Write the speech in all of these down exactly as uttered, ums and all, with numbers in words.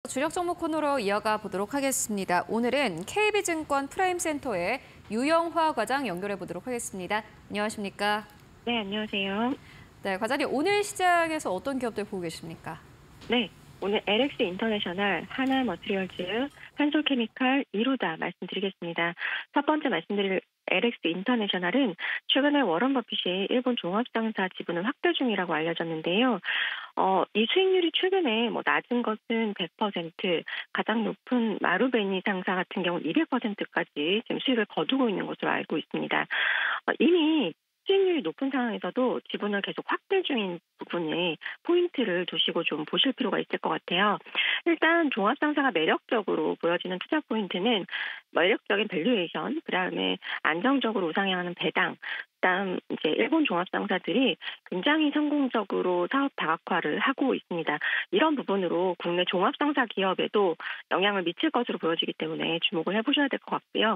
주력 종목 코너로 이어가 보도록 하겠습니다. 오늘은 케이비증권 프라임센터의 유영화 과장 연결해 보도록 하겠습니다. 안녕하십니까? 네, 안녕하세요. 네, 과장님 오늘 시장에서 어떤 기업들 보고 계십니까? 네, 오늘 엘엑스 인터내셔널, 하나머티리얼즈, 한솔케미칼, 이루다 말씀드리겠습니다. 첫 번째 말씀드릴 엘엑스 인터내셔널은 최근에 워런 버핏이 일본 종합상사 지분을 확대 중이라고 알려졌는데요. 어, 이 수익률이 최근에 뭐 낮은 것은 백 퍼센트, 가장 높은 마루베니 상사 같은 경우 이백 퍼센트까지 지금 수익을 거두고 있는 것으로 알고 있습니다. 어, 이미 수익률이 높은 상황에서도 지분을 계속 확대 중인 부분에 포인트를 두시고 좀 보실 필요가 있을 것 같아요. 일단 종합상사가 매력적으로 보여지는 투자 포인트는 매력적인 밸류에이션, 그다음에 안정적으로 우상향하는 배당, 그다음 이제 일본 종합상사들이 굉장히 성공적으로 사업 다각화를 하고 있습니다. 이런 부분으로 국내 종합상사 기업에도 영향을 미칠 것으로 보여지기 때문에 주목을 해보셔야 될 것 같고요.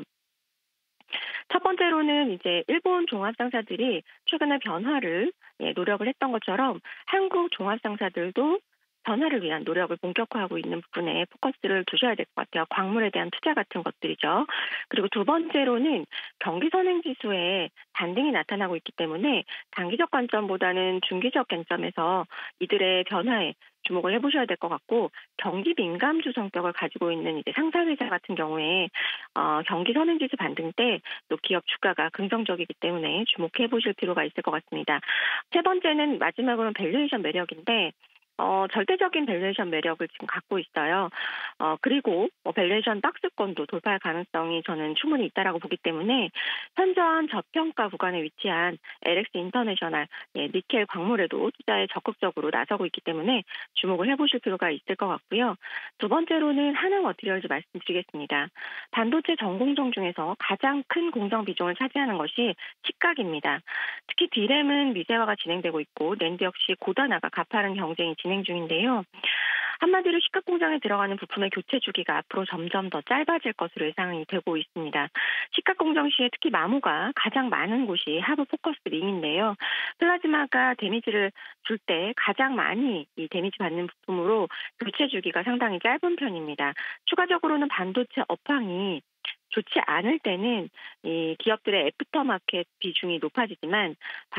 첫 번째로는 이제 일본 종합상사들이 최근에 변화를 예, 노력을 했던 것처럼 한국 종합상사들도 변화를 위한 노력을 본격화하고 있는 부분에 포커스를 두셔야 될 것 같아요. 광물에 대한 투자 같은 것들이죠. 그리고 두 번째로는 경기 선행지수에 반등이 나타나고 있기 때문에 단기적 관점보다는 중기적 관점에서 이들의 변화에 주목을 해보셔야 될 것 같고, 경기 민감주 성격을 가지고 있는 이제 상사회사 같은 경우에 어, 경기 선행지수 반등 때 또 기업 주가가 긍정적이기 때문에 주목해 보실 필요가 있을 것 같습니다. 세 번째는 마지막으로는 밸류에이션 매력인데, 어, 절대적인 밸류에이션 매력을 지금 갖고 있어요. 어, 그리고 뭐 밸류에이션 박스권도 돌파할 가능성이 저는 충분히 있다라고 보기 때문에 현저한 저평가 구간에 위치한 엘엑스 인터내셔널, 예, 니켈 광물에도 투자에 적극적으로 나서고 있기 때문에 주목을 해보실 필요가 있을 것 같고요. 두 번째로는 하나머티리얼즈 말씀드리겠습니다. 반도체 전공정 중에서 가장 큰 공정 비중을 차지하는 것이 칩각입니다. 특히 디램은 미세화가 진행되고 있고 낸드 역시 고단화가 가파른 경쟁이 진행 중인데요. 한마디로 시각 공장에 들어가는 부품의 교체 주기가 앞으로 점점 더 짧아질 것으로 예상이 되고 있습니다. 시각 공정 시에 특히 마모가 가장 많은 곳이 하부 포커스 링인데요. 플라즈마가 데미지를 줄 때 가장 많이 이 데미지 받는 부품으로 교체 주기가 상당히 짧은 편입니다. 추가적으로는 반도체 업황이 좋지 않을 때는 이 기업들의 애프터마켓 비중이 높아지지만,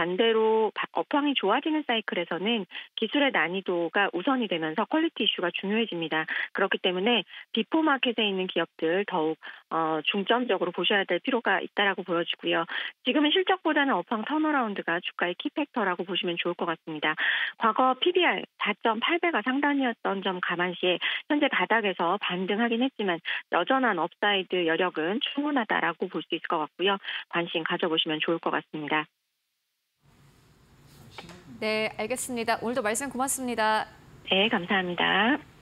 반대로 업황이 좋아지는 사이클에서는 기술의 난이도가 우선이 되면서 퀄리티 이슈가 중요해집니다. 그렇기 때문에 비포 마켓에 있는 기업들 더욱 어, 중점적으로 보셔야 될 필요가 있다라고 보여지고요. 지금은 실적보다는 업황 턴어라운드가 주가의 키팩터라고 보시면 좋을 것 같습니다. 과거 피비알 사 점 팔 배가 상단이었던 점 감안시에 현재 바닥에서 반등하긴 했지만 여전한 업사이드 여력은 충분하다라고 볼 수 있을 것 같고요. 관심 가져보시면 좋을 것 같습니다. 네, 알겠습니다. 오늘도 말씀 고맙습니다. 네, 감사합니다.